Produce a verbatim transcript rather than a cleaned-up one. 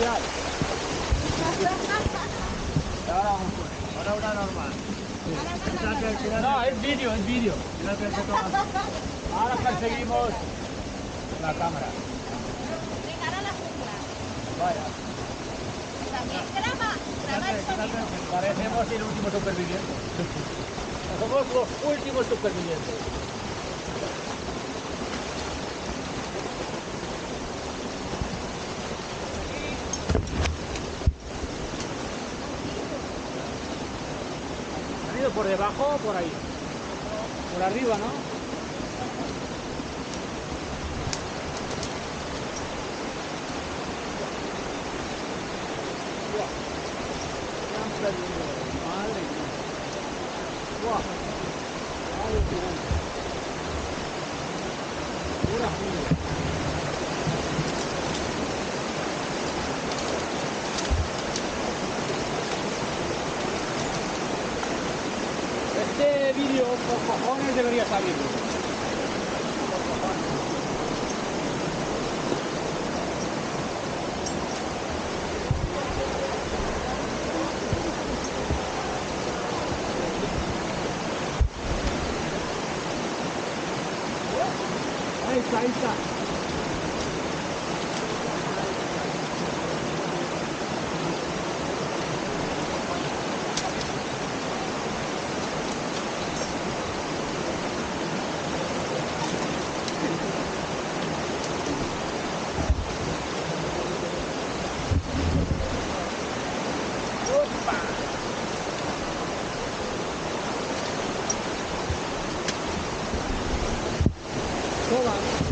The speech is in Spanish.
especial. Y ahora vamos con él. Ahora una normal. Sí. No, es vídeo, es vídeo. Ahora perseguimos la cámara. Venga, ahora la jungla. Vaya. También graba, graba el sonido. Parecemos el último superviviente. Somos los últimos supervivientes. ¿Han ido por debajo o por ahí? Por arriba, ¿no? Madre mía. Buah. Alucinante. Pura jungla. Este vídeo por cojones debería salir. Por cojones. Ahí está, ahí está. ¡Opa! Toma.